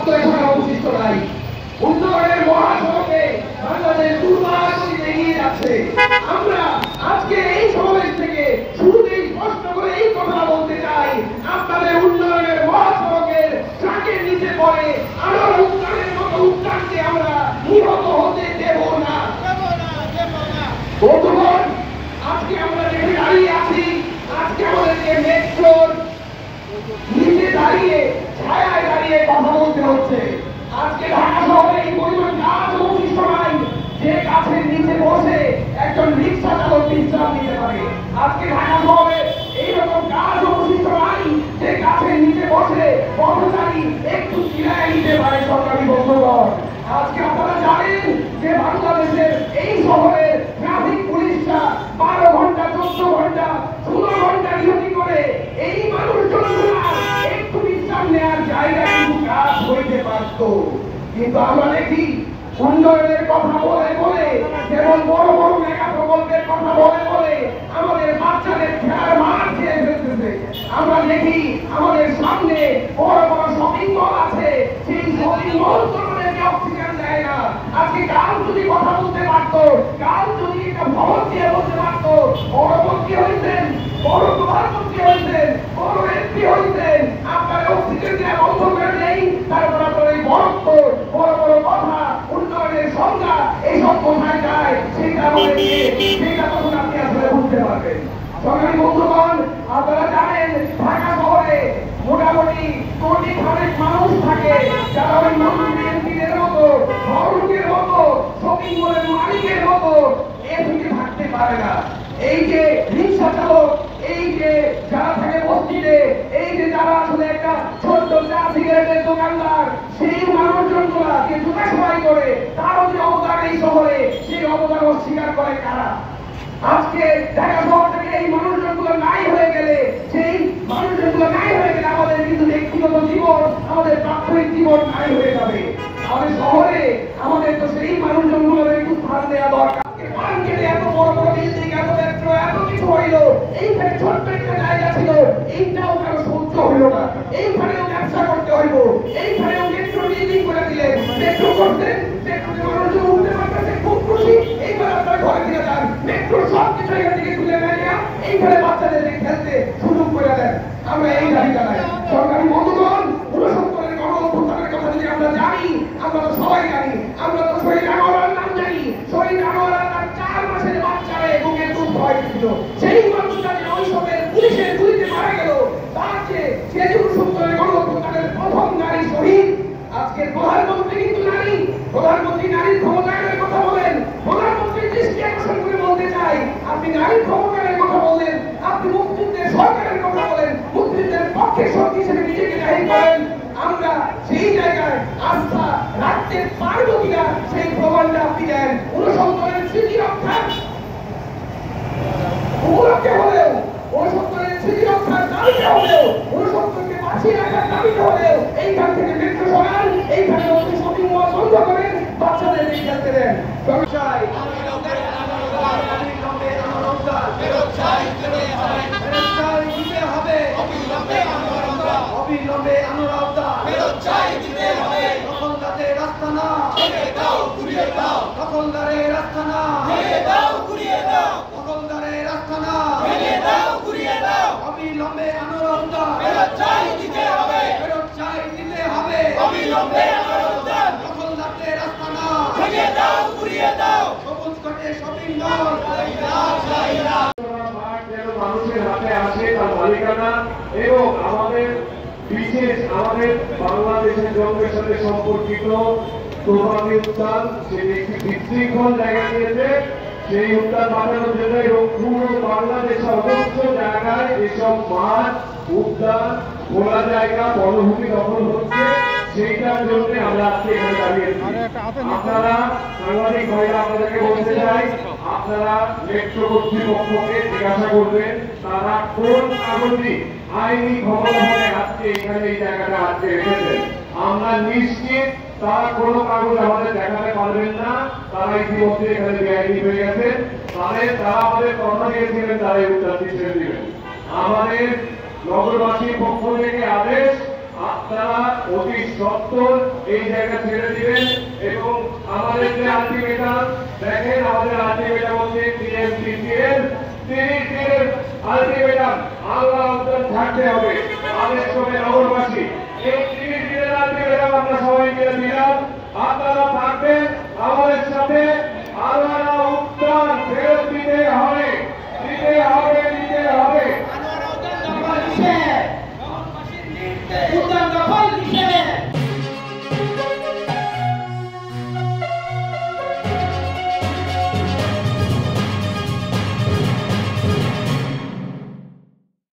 রাস্তা এখানে অবশিষ্ট নাই। উন্নয়নের মহাসড়কে বাংলাদেশ দুর্বার গতিতে এগিয়ে যাচ্ছে। আমরা আজকে এই সমাবেশ থেকে শুরুতেই স্পষ্ট করে এই কথা বলতে চাই, আপনাদের উন্নয়নের মহাসড়কের ট্রাকের নিচে পড়ে আরো উত্তরের মতো উত্তরকে আমরা নিহত হতে দেব না। বন্ধুগণ, আজকে আমরা যেখানে দাঁড়িয়ে আছি, আজকে আমাদেরকে মেট্রোর নিচে দাঁড়িয়ে ছায়ায় দাঁড়িয়ে কথা বলতে হচ্ছে। আজকে ঢাকা শহরে এই পরিমাণ গাছ অবশিষ্ট নাই যে গাছের নিচে বসে একজন রিক্সা চালক বিশ্রাম নিতে পারে। আজকে ঢাকা শহরে এইরকম গাছ অবশিষ্ট নাই যে গাছের নিচে বসে পথচারী একটু কিরায় নিতে পারে। সরকারি বন্ধুগণ, আজকে আপনারা জানেন যে বাংলাদেশের এই শহরে ট্রাফিক পুলিশরা 12 ঘন্টা 14 ঘন্টা 16 ঘন্টা ডিউটি করে এই মানুষজনগুলো একটু বিশ্রাম নেওয়ার জায়গা কিন্তু কাজ হইতে পারত। কিন্তু আমরা দেখি উন্নয়নের কথা বলে বলে, যেমন বড় বড় মেগা প্রকল্পের কথা বলে বলে আমাদের বাচ্চাদের খেলার মাঠ খেয়ে ফেলতেছে। আমরা দেখি আমাদের সামনে বড় বড় শপিং মল আছে, সেই শপিং মল আমাদেরকে অক্সিজেন দেয় না। আজকে কাল যদি কথা বলতে পারতো, কাল যদি একটা ভবন দিয়ে বলতে পারতো, বড় মন্ত্রী হয়েছেন, বড় প্রধানমন্ত্রী হয়েছেন, বড় এমপি হয়েছেন, আপনার অক্সিজেন দেওয়া বন্ধ করে নেই, তারপর আপনার এই বড়ত্ব, বড় বড় কথা, উন্নয়নের সংজ্ঞা এইসব কোথায় যায় সেটা আমাদেরকে, সেটা তখন আপনি আসলে বুঝতে পারবেন। সংগ্রামী বন্ধুগণ, আপনারা জানেন ঢাকা শহরে মোটামুটি কোটি খানেক মানুষ থাকে, যারা ওই এমপিদের মতো, বড়লোকের মতো, শপিং মলের মালিকের মতো এদিকে থাকতে পারে না। এই যে রিক্সা চালক, এই যে যারা থাকে বস্তিতে, এই যে যারা আসলে একটা ছোট্ট চা সিগারেটের দোকানদার, সেই মানুষজনগুলা যে জুতা সেলাই করে, তারও যে অবদান এই শহরে, সেই অবদান অস্বীকার করে কারা? আজকে ঢাকা শহর থেকে এই মানুষজনগুলো নাই হয়ে গেলে, সেই মানুষজনগুলো নাই হয়ে গেলে আমাদের কিন্তু ব্যক্তিগত জীবন, আমাদের প্রাথমিক জীবন নাই হয়ে যাবে। আমাদের শহরে আমাদের তো সেই মানুষজনগুলোর একটু স্থান দেওয়া দরকার। মার্কেটে এত বড় বড় বিল্ডিং, এত মেট্রো, এত কিছু হইলো, এইখানে ছোট্ট একটা জায়গা ছিল, এইটাও কারো সহ্য হইল না। এইখানেও ব্যবসা করতে হইব, এইখানেও মেট্রো বিল্ডিং করে দিলেন, মেট্রো করতেন, মেট্রোতে মানুষজন উঠতে পারতেছে, খুব খুশি। এইবার আপনারা ঘরে ফিরে যান, মেট্রো সব কিছু এখান থেকে তুলে নেয়, এইখানে বাচ্চাদেরকে খেলতে সুযোগ করে দেন। আমরা এই দাবি জানাই। সরকারি বন্ধুগণ, 69-এর গণ-অভ্যুত্থানের কথা যদি আমরা জানি, আমরা তো সবাই জানি, আমরা তো শহীদ আনোয়ারের নাম জানি। শহীদ আনোয়ার তার 4 মাসের বাচ্চারে বুকের দুধ খাওয়াইছিল, সেই মানুষটা যে ওই সময়ের পুলিশের গুলিতে মারা গেল, তার যে 69-এর গণ-অভ্যুত্থানের প্রথম নারী শহীদ। আজকের প্রধানমন্ত্রী কিন্তু নারী, প্রধানমন্ত্রী নারীর ক্ষমতায়নের কথা বলেন, প্রধানমন্ত্রীর দৃষ্টি আকর্ষণ করে বলতে চাই, আপনি নারীর ক্ষমতায়নের কথা বলেন, আপনি মুক্তিযুদ্ধের সরকারের কথা বলেন, মুক্তিযুদ্ধের পক্ষে শক্তি হিসেবে নিজেকে জাহির করেন। আমরা সেই জায়গায় আস্থা রাখতে পারবো কিনা সেই প্রমাণটা আপনি দেন। 69-এর স্মৃতি রক্ষা উপলক্ষে হলেও, 69-এর স্মৃতি রক্ষার দাবিতে হলেও, 69-কে বাঁচিয়ে রাখার দাবিতে হলেও এইখান থেকে মেট্রো সরান, এইখানে শপিং মল বন্ধ করেন, বাচ্চাদের খেলতে দেন। অবিলম্বে দখলদারের আস্তানা ভেঙে দাও, ঘুরিয়ে দাও, দখলদারের আস্তানা ভেঙে দাও, ঘুরিয়ে দাও, দখলদারের আস্তানা ভেঙে দাও, ঘুরিয়ে দাও। অবিলম্বে আন্দোলন ফেরত চাই দিতে হবে, ফেরত চাই দিতে হবে। অবিলম্বে আন্দোলন দখলদারের আস্তানা ভেঙে দাও, ঘুরিয়ে দাও। সবুজ কোটে শপিং মল মানুষের হাতে আসে তার মালিকানা, এবং আমাদের বিশেষ আমাদের বাংলাদেশের জন্মের সাথে সম্পর্কিত প্রভাবী উদ্যান সেটি একটি বিশৃঙ্খল জায়গা নিয়েছে। সেই উদ্যান বাঁচানোর জন্য এবং পুরো বাংলাদেশের অবশ্য জায়গায় যেসব মাঠ, উদ্যান, খোলা জায়গা, বনভূমি দখল হচ্ছে, সেইটার জন্য আমরা আজকে এখানে দাঁড়িয়েছি। আপনারা সাংবাদিক ভাইরা আপনাদেরকে বলতে চাই, আপনারা মেট্রো কর্তৃপক্ষকে জিজ্ঞাসা করবেন তারা কোন কাগজে আইনি ক্ষমতায় আজকে এখানে এই জায়গাটা আজকে রেখেছেন। আমরা নিশ্চিত তারা কোনো কাগজ আমাদের দেখাতে পারবেন না, তারা ইতিমধ্যে এখানে বেআইনি হয়ে গেছে। তারা আমাদের কথা দিয়েছিলেন তারা এই উদ্যানটি ছেড়ে দিবেন। আমাদের নগরবাসীর পক্ষ থেকে আদেশ, আপনারা অতি সত্বর এই জায়গা ছেড়ে দিবেন এবং আমাদের যে আলটিমেটাম দেখেন, আমাদের আলটিমেটাম হচ্ছে TMCCL 30 দিনের আলটিমেটাম আল্লাহ আপনার থাকতে হবে। আদেশ করে নগরবাসী এই 30 দিনের আলটিমেটাম আমরা সবাই মিলে দিলাম, আপনারা থাকবেন আমাদের